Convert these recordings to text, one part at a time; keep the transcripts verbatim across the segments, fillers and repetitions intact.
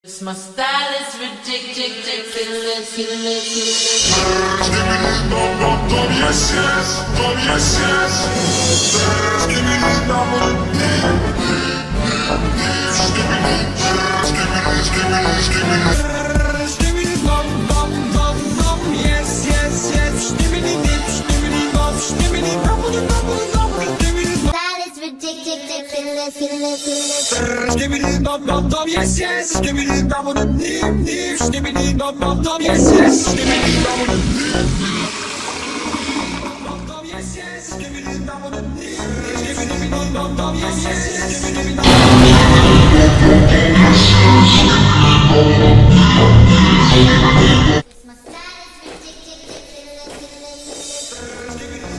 It's my style is ridiculous, ridiculous, ridiculous. Give me this bum bum bum, yes yes, bum yes yes. Give me this bum bum, give me this, give me this, give me this, give me this. Give me this bum bum bum bum, yes yes yes. Give me this, give me this bum, give me this bum bum bum bum. Give me this Style is ridiculous, ridiculous, ridiculous. Give me this bum bum bum, yes yes. Give me this bum bum, give me this bum bum bum, yes yes. Give me this bum bum, yes yes. Give me this bum bum, give me this bum bum, yes yes. Give me this bum It's my style is ridiculous, ridiculous,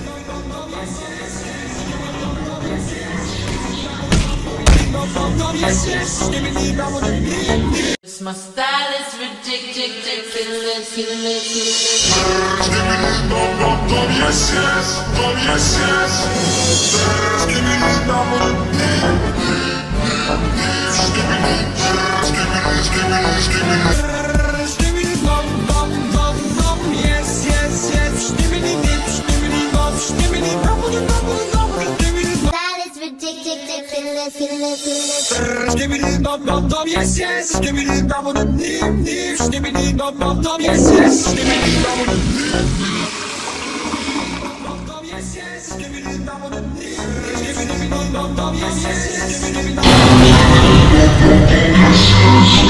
yes yes. Give me this bum bum. It's my style is ridiculous, ridiculous, ridiculous. Give me this bum bum bum, yes yes, bum yes yes. Give me this bum bum, give me this, give me this, give me this, give me this. Give me this bum bum bum bum, yes yes yes. Give me this, give me this bum, give me this bum bum bum. Give me this bum. Style is ridiculous, ridiculous, ridiculous. Give me this bum bum bum, yes yes. Give me this bum bum, give me this bum bum bum, yes yes. Give me this bum bum, yes yes. Give me this bum bum, give me this bum bum, yes yes. Give me this bum bum, yes yes.